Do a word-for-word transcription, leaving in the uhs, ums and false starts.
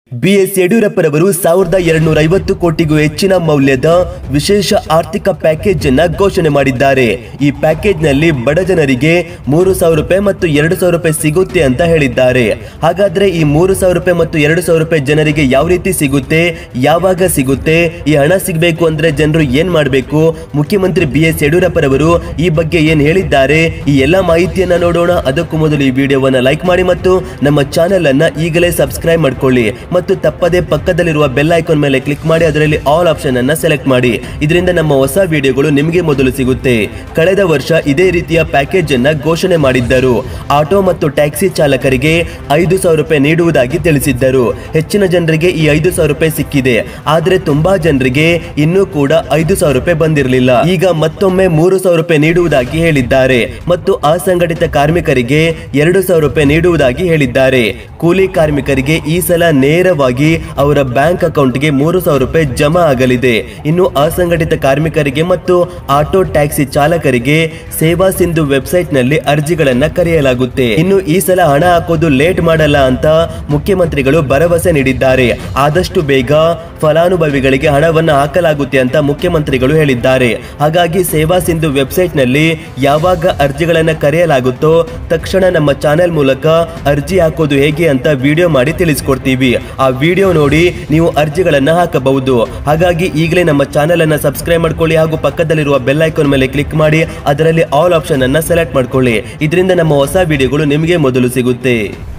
BS ಯಡಿಯೂರಪ್ಪರವರು ಸಾವಿರದ ಎರಡ್ನೂರ ಐವತ್ತು ಕೋಟಿಗೂ ಹೆಚ್ಚಿನ ಮೌಲ್ಯದ ವಿಶೇಷ ಆರ್ಥಿಕ ಪ್ಯಾಕೇಜ್ ಅನ್ನ ಘೋಷಣೆ ಮಾಡಿದ್ದಾರೆ। ಈ ಪ್ಯಾಕೇಜ್ ನಲ್ಲಿ ಬಡ ಜನರಿಗೆ ಮೂರು ಸಾವಿರ ರೂಪಾಯಿ ಮತ್ತು ಎರಡು ಸಾವಿರ ರೂಪಾಯಿ ಸಿಗುತ್ತೆ ಅಂತ ಹೇಳಿದ್ದಾರೆ। ಹಾಗಾದ್ರೆ ಈ ಮೂರು ಸಾವಿರ ರೂಪಾಯಿ ಮತ್ತು ಎರಡು ಸಾವಿರ ರೂಪಾಯಿ ಜನರಿಗೆ ಯಾವ ರೀತಿ ಸಿಗುತ್ತೆ, ಯಾವಾಗ ಸಿಗುತ್ತೆ, ಈ ಹಣ ಸಿಗಬೇಕು ಅಂದ್ರೆ ಜನರು ಏನ್ ಮಾಡಬೇಕು, ಮುಖ್ಯಮಂತ್ರಿ ಬಿಎಸ್ ಯಡಿಯೂರಪ್ಪರವರು ಈ ಬಗ್ಗೆ ಏನ್ ಹೇಳಿದ್ದಾರೆ, ಈ ಎಲ್ಲಾ ಮಾಹಿತಿಯನ್ನ ನೋಡೋಣ। ಅದಕ್ಕೂ ಮೊದಲು ಈ ವಿಡಿಯೋವನ್ನ ಲೈಕ್ ಮಾಡಿ ಮತ್ತು ನಮ್ಮ ಚಾನೆಲ್ ಅನ್ನ ಈಗಲೇ ಸಬ್ಸ್ಕ್ರೈಬ್ ಮಾಡ್ಕೊಳ್ಳಿ ಮತ್ತು ತಪ್ಪದೇ ಪಕ್ಕದಲ್ಲಿರುವ ಬೆಲ್ ಐಕಾನ್ ಮೇಲೆ ಕ್ಲಿಕ್ ಮಾಡಿ ಅದರಲ್ಲಿ ಆಲ್ ಆಪ್ಷನ್ ಅನ್ನು ಸೆಲೆಕ್ಟ್ ಮಾಡಿ। ಇದರಿಂದ ನಮ್ಮ ಹೊಸ ವಿಡಿಯೋಗಳು ನಿಮಗೆ ಮೊದಲು ಸಿಗುತ್ತೆ। ಕಳೆದ ವರ್ಷ ಇದೇ ರೀತಿಯ ಪ್ಯಾಕೇಜ್ ಅನ್ನು ಘೋಷಣೆ ಮಾಡಿದ್ದರು। ಆಟೋ ಮತ್ತು ಟ್ಯಾಕ್ಸಿ ಚಾಲಕರಿಗೆ ಐದು ಸಾವಿರ ರೂಪಾಯಿ ನೀಡುವುದಾಗಿ ತಿಳಿಸಿದ್ದರು। ಹೆಚ್ಚಿನ ಜನರಿಗೆ ಈ ಐದು ಸಾವಿರ ರೂಪಾಯಿ ಸಿಕ್ಕಿದೆ, ಆದರೆ ತುಂಬಾ ಜನರಿಗೆ ಇನ್ನೂ ಕೂಡ ಐದು ಸಾವಿರ ರೂಪಾಯಿ ಬಂದಿರಲಿಲ್ಲ। ಈಗ ಮತ್ತೊಮ್ಮೆ ಮೂರು ಸಾವಿರ ರೂಪಾಯಿ ನೀಡುವುದಾಗಿ ಹೇಳಿದ್ದಾರೆ ಮತ್ತು ಅಸಂಘಟಿತ ಕಾರ್ಮಿಕರಿಗೆ ಎರಡು ಸಾವಿರ ರೂಪಾಯಿ ನೀಡುವುದಾಗಿ ಹೇಳಿದ್ದಾರೆ। ಕೂಲಿ ಕಾರ್ಮಿಕರಿಗೆ ಈ ಸಲ ನೇರವಾಗಿ ಅವರ ಬ್ಯಾಂಕ್ ಅಕೌಂಟ್ಗೆ ಮೂರು ಸಾವಿರ ರೂಪಾಯಿ ಜಮಾ ಆಗಲಿದೆ। ಇನ್ನು ಅಸಂಘಟಿತ ಕಾರ್ಮಿಕರಿಗೆ ಮತ್ತು ಆಟೋ ಟ್ಯಾಕ್ಸಿ ಚಾಲಕರಿಗೆ ಸೇವಾ ಸಿಂಧು ವೆಬ್ಸೈಟ್ ನಲ್ಲಿ ಅರ್ಜಿಗಳನ್ನ ಕರೆಯಲಾಗುತ್ತೆ। ಇನ್ನು ಈ ಸಲ ಹಣ ಹಾಕೋದು ಲೇಟ್ ಮಾಡಲ್ಲ ಅಂತ ಮುಖ್ಯಮಂತ್ರಿಗಳು ಭರವಸೆ ನೀಡಿದ್ದಾರೆ। ಆದಷ್ಟು ಬೇಗ ಫಲಾನುಭವಿಗಳಿಗೆ ಹಣವನ್ನು ಹಾಕಲಾಗುತ್ತೆ ಅಂತ ಮುಖ್ಯಮಂತ್ರಿಗಳು ಹೇಳಿದ್ದಾರೆ। ಹಾಗಾಗಿ ಸೇವಾ ಸಿಂಧು ವೆಬ್ಸೈಟ್ ನಲ್ಲಿ ಯಾವಾಗ ಅರ್ಜಿಗಳನ್ನ ಕರೆಯಲಾಗುತ್ತೋ ತಕ್ಷಣ ನಮ್ಮ ಚಾನೆಲ್ ಮೂಲಕ ಅರ್ಜಿ ಹಾಕೋದು ಹೇಗೆ ಅಂತ ವಿಡಿಯೋ ಮಾಡಿ ತಿಳಿಸ್ಕೊಡ್ತೀವಿ। ಆ ವಿಡಿಯೋ ನೋಡಿ ನೀವು ಅರ್ಜಿಗಳನ್ನ ಹಾಕಬಹುದು। ಹಾಗಾಗಿ ಈಗಲೇ ನಮ್ಮ ಚಾನೆಲ್ ಅನ್ನ ಸಬ್ಸ್ಕ್ರೈಬ್ ಮಾಡ್ಕೊಳ್ಳಿ ಹಾಗೂ ಪಕ್ಕದಲ್ಲಿರುವ ಬೆಲ್ ಐಕಾನ್ ಮೇಲೆ ಕ್ಲಿಕ್ ಮಾಡಿ ಅದರಲ್ಲಿ ಆಲ್ ಆಪ್ಷನ್ ಅನ್ನ ಸೆಲೆಕ್ಟ್ ಮಾಡ್ಕೊಳ್ಳಿ। ಇದರಿಂದ ನಮ್ಮ ಹೊಸ ವಿಡಿಯೋಗಳು ನಿಮಗೆ ಮೊದಲು ಸಿಗುತ್ತೆ।